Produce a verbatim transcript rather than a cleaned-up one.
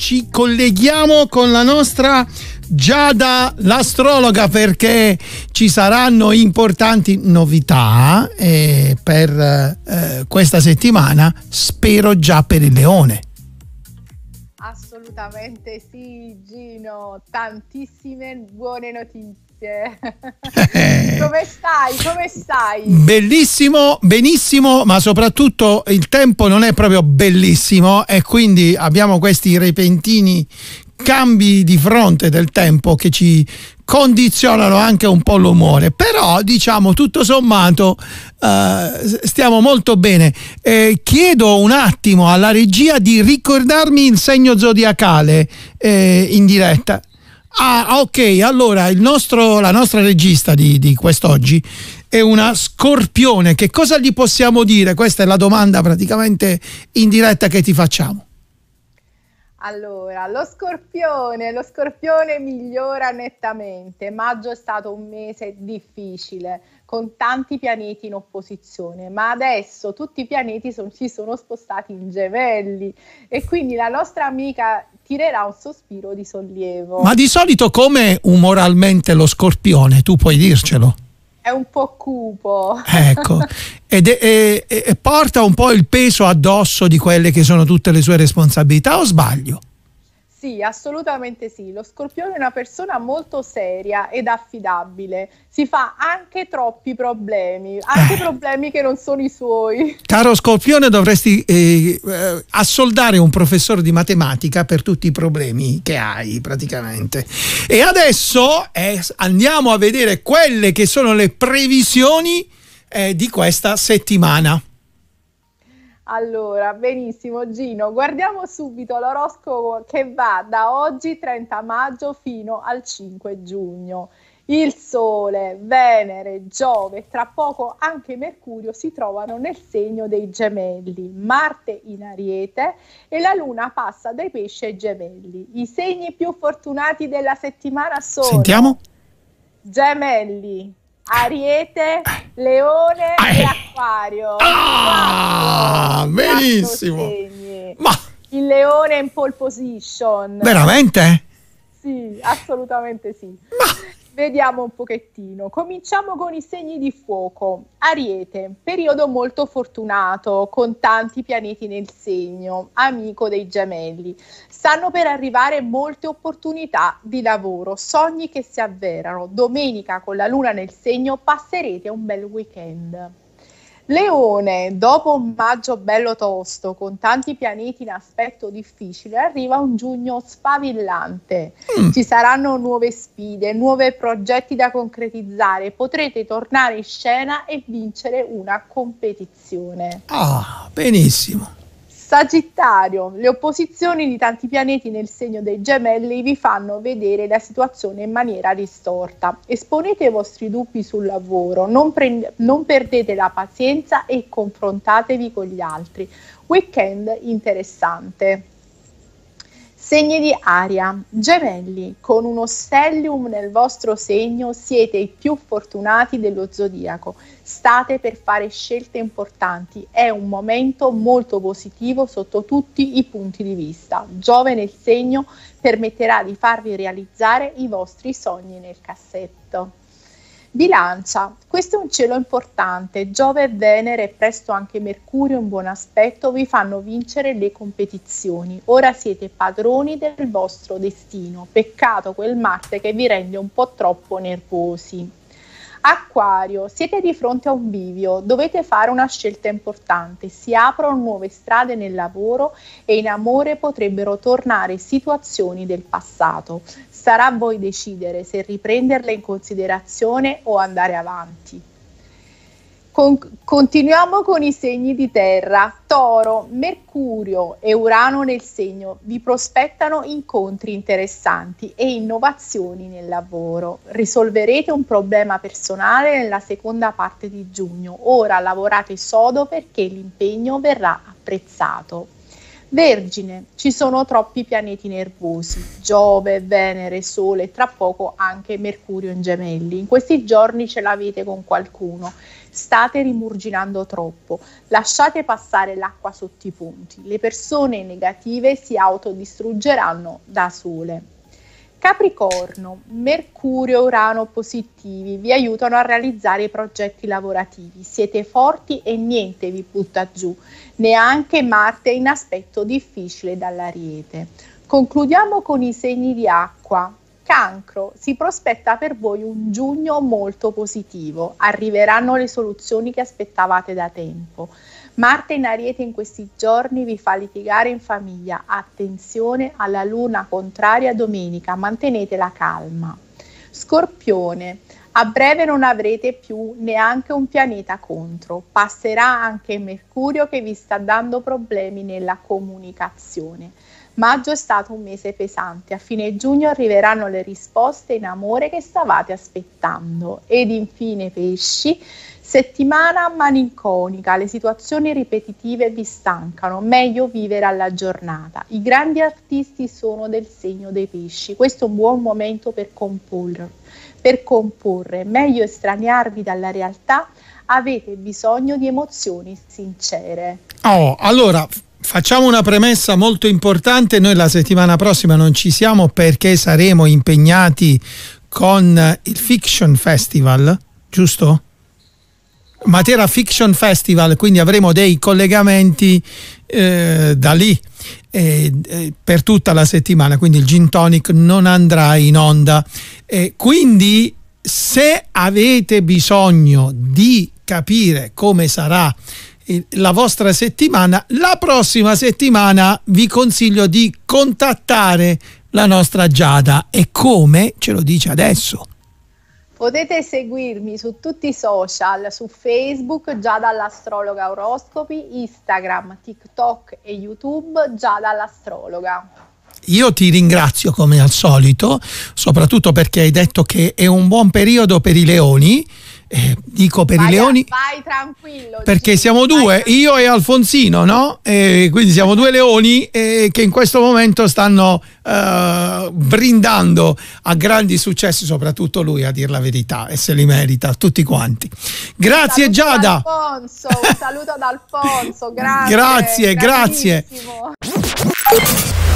ci colleghiamo con la nostra Giada, l'astrologa, perché ci saranno importanti novità eh, per eh, questa settimana, spero già per il Leone. Assolutamente sì, Gino, tantissime buone notizie. Come stai? Come stai? Bellissimo, benissimo, ma soprattutto il tempo non è proprio bellissimo e quindi abbiamo questi repentini cambi di fronte del tempo che ci condizionano anche un po' l'umore, però diciamo tutto sommato eh, stiamo molto bene. Eh, chiedo un attimo alla regia di ricordarmi il segno zodiacale eh, in diretta. Ah, ok, allora il nostro, la nostra regista di, di quest'oggi è una Scorpione. Che cosa gli possiamo dire? Questa è la domanda praticamente in diretta che ti facciamo. Allora, lo Scorpione, lo Scorpione migliora nettamente. Maggio è stato un mese difficile, con tanti pianeti in opposizione, ma adesso tutti i pianeti son, si sono spostati in Gemelli e quindi la nostra amica tirerà un sospiro di sollievo. Ma di solito come umoralmente lo Scorpione? Tu puoi dircelo? È un po' cupo. Ecco, ed è, è, è, porta un po' il peso addosso di quelle che sono tutte le sue responsabilità, o sbaglio? Sì, assolutamente sì. Lo Scorpione è una persona molto seria ed affidabile. Si fa anche troppi problemi, anche eh. problemi che non sono i suoi. Caro Scorpione, dovresti eh, eh, assoldare un professore di matematica per tutti i problemi che hai praticamente. E adesso eh, andiamo a vedere quelle che sono le previsioni eh, di questa settimana. Allora, benissimo Gino, guardiamo subito l'oroscopo che va da oggi trenta maggio fino al cinque giugno. Il Sole, Venere, Giove e tra poco anche Mercurio si trovano nel segno dei Gemelli, Marte in Ariete e la Luna passa dai Pesci ai Gemelli. I segni più fortunati della settimana sono Sentiamo. Gemelli, Ariete, Leone e Acquario. Ah, quattro, benissimo. Quattro Ma il Leone è in pole position. Veramente? Sì, assolutamente sì. Ma vediamo un pochettino. Cominciamo con i segni di fuoco. Ariete, periodo molto fortunato, con tanti pianeti nel segno, amico dei Gemelli. Stanno per arrivare molte opportunità di lavoro, sogni che si avverano. Domenica con la Luna nel segno passerete un bel weekend. Leone, dopo un maggio bello tosto, con tanti pianeti in aspetto difficile, arriva un giugno sfavillante. Mm. Ci saranno nuove sfide, nuovi progetti da concretizzare, potrete tornare in scena e vincere una competizione. Ah, benissimo. Sagittario, le opposizioni di tanti pianeti nel segno dei Gemelli vi fanno vedere la situazione in maniera distorta. Esponete i vostri dubbi sul lavoro, non, prend- non perdete la pazienza e confrontatevi con gli altri. Weekend interessante. Segni di aria, Gemelli, con uno stellium nel vostro segno siete i più fortunati dello zodiaco. State per fare scelte importanti, è un momento molto positivo sotto tutti i punti di vista. Giove nel segno permetterà di farvi realizzare i vostri sogni nel cassetto. Bilancia, questo è un cielo importante, Giove e Venere e presto anche Mercurio in buon aspetto vi fanno vincere le competizioni, ora siete padroni del vostro destino, peccato quel Marte che vi rende un po' troppo nervosi. Acquario, siete di fronte a un bivio, dovete fare una scelta importante, si aprono nuove strade nel lavoro e in amore potrebbero tornare situazioni del passato. Sarà a voi decidere se riprenderle in considerazione o andare avanti. Con- continuiamo con i segni di terra. Toro, Mercurio e Urano nel segno vi prospettano incontri interessanti e innovazioni nel lavoro. Risolverete un problema personale nella seconda parte di giugno. Ora lavorate sodo perché l'impegno verrà apprezzato. Vergine, ci sono troppi pianeti nervosi, Giove, Venere, Sole e tra poco anche Mercurio in Gemelli. In questi giorni ce l'avete con qualcuno, state rimurginando troppo, lasciate passare l'acqua sotto i ponti, le persone negative si autodistruggeranno da sole. Capricorno, Mercurio e Urano positivi vi aiutano a realizzare i progetti lavorativi, siete forti e niente vi butta giù, neanche Marte in aspetto difficile dall'Ariete. Concludiamo con i segni di acqua. Cancro, si prospetta per voi un giugno molto positivo, arriveranno le soluzioni che aspettavate da tempo. Marte in Ariete in questi giorni vi fa litigare in famiglia, attenzione alla luna contraria domenica, mantenete la calma. Scorpione, a breve non avrete più neanche un pianeta contro, passerà anche Mercurio che vi sta dando problemi nella comunicazione. Maggio è stato un mese pesante, a fine giugno arriveranno le risposte in amore che stavate aspettando. Ed infine pesci, settimana malinconica, le situazioni ripetitive vi stancano, meglio vivere alla giornata. I grandi artisti sono del segno dei pesci, questo è un buon momento per comporre, per comporre, meglio estraniarvi dalla realtà, avete bisogno di emozioni sincere. Oh, allora facciamo una premessa molto importante, noi la settimana prossima non ci siamo perché saremo impegnati con il Fiction Festival, giusto? Matera Fiction Festival, quindi avremo dei collegamenti eh, da lì eh, eh, per tutta la settimana, quindi il Gin Tonic non andrà in onda. Eh, quindi se avete bisogno di capire come sarà la vostra settimana, la prossima settimana vi consiglio di contattare la nostra Giada. E come? Ce lo dice adesso. Potete seguirmi su tutti i social, su Facebook Giada l'Astrologa Oroscopi, Instagram, TikTok e YouTube Giada l'Astrologa. Io ti ringrazio come al solito, soprattutto perché hai detto che è un buon periodo per i leoni. Eh, dico per vai, i leoni vai tranquillo perché Gino, siamo due, io e Alfonsino, no? E quindi siamo due leoni eh, che in questo momento stanno eh, brindando a grandi successi, soprattutto lui, a dir la verità, e se li merita tutti quanti. Grazie un Giada. Alfonso, un saluto ad Alfonso, grazie. Grazie, grazie.